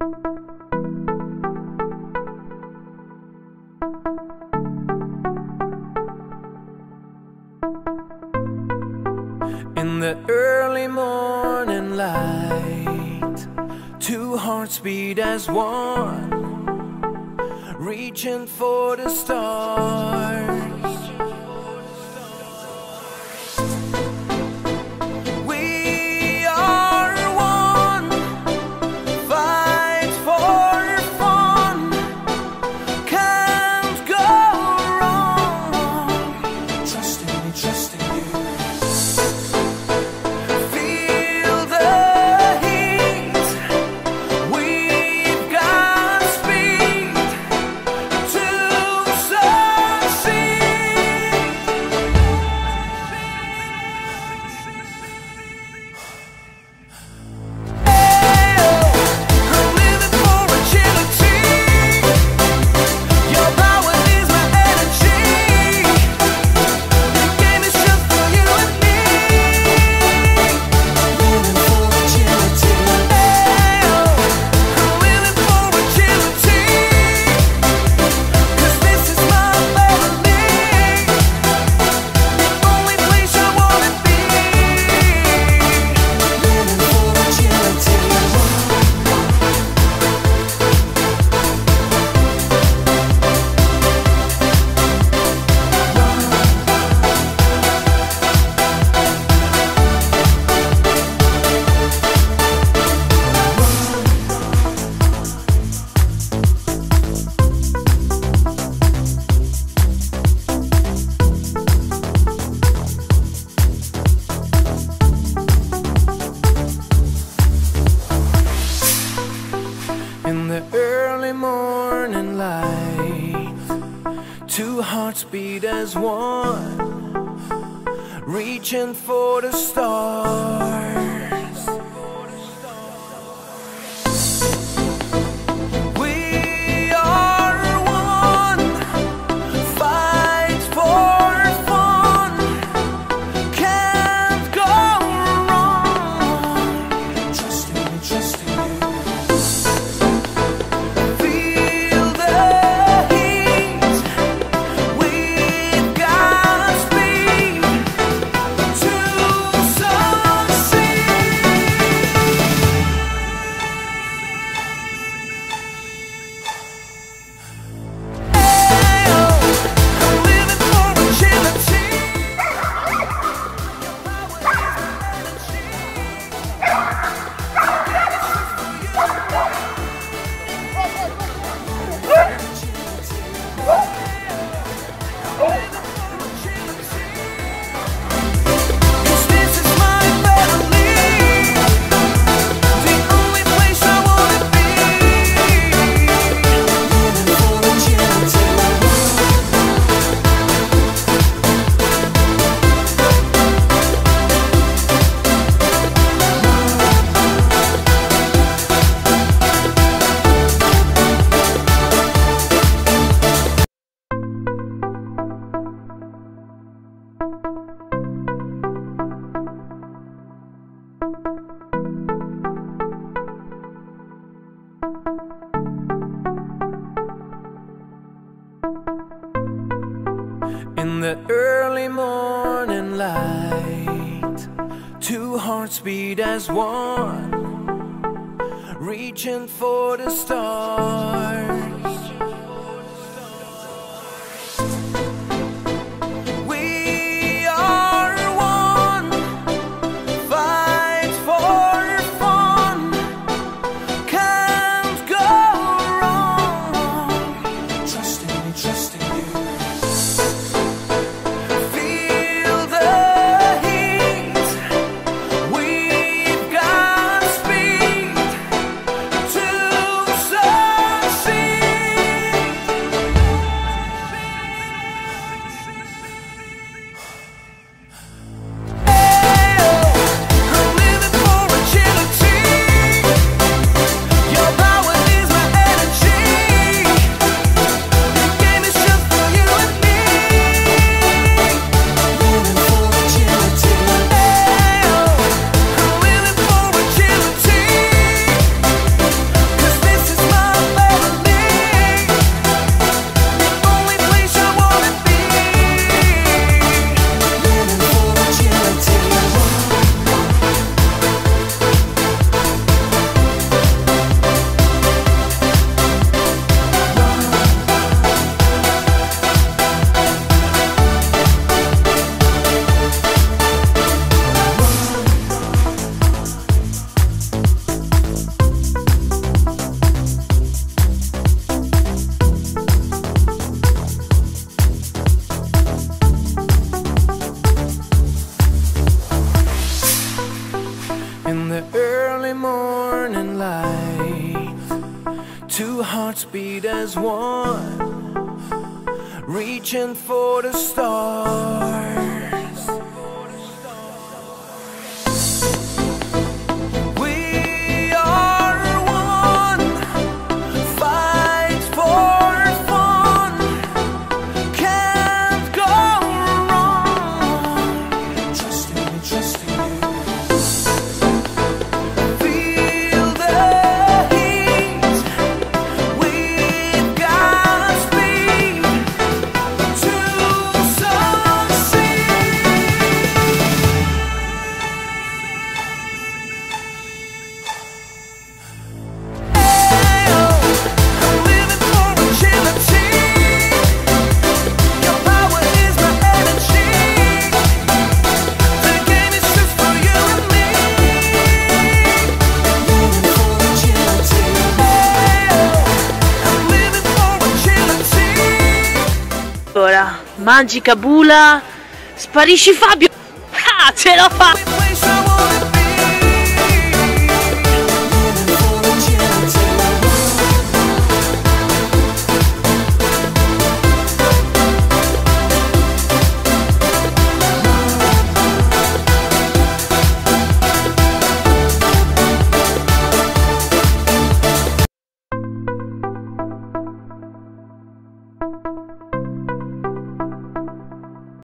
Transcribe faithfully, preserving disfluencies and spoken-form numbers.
In the early morning light, two hearts beat as one, reaching for the stars. We are one, fight for fun, can't go wrong. Trust in me, trust in you. In the early morning light, two hearts beat as one, reaching for the stars. We are one, fight for fun, can't go wrong. Trust in me, trust in you. In the early morning light, two hearts beat as one, reaching for the stars. We are one, fight for fun, can't go wrong. Trust in me, trust in you. See speed as one, reaching for the stars. We are one, fight for fun, can't go wrong. Trusting me, trusting you. Ora, Magica Bula, sparisci Fabio! Ah, ce l'ho fatta!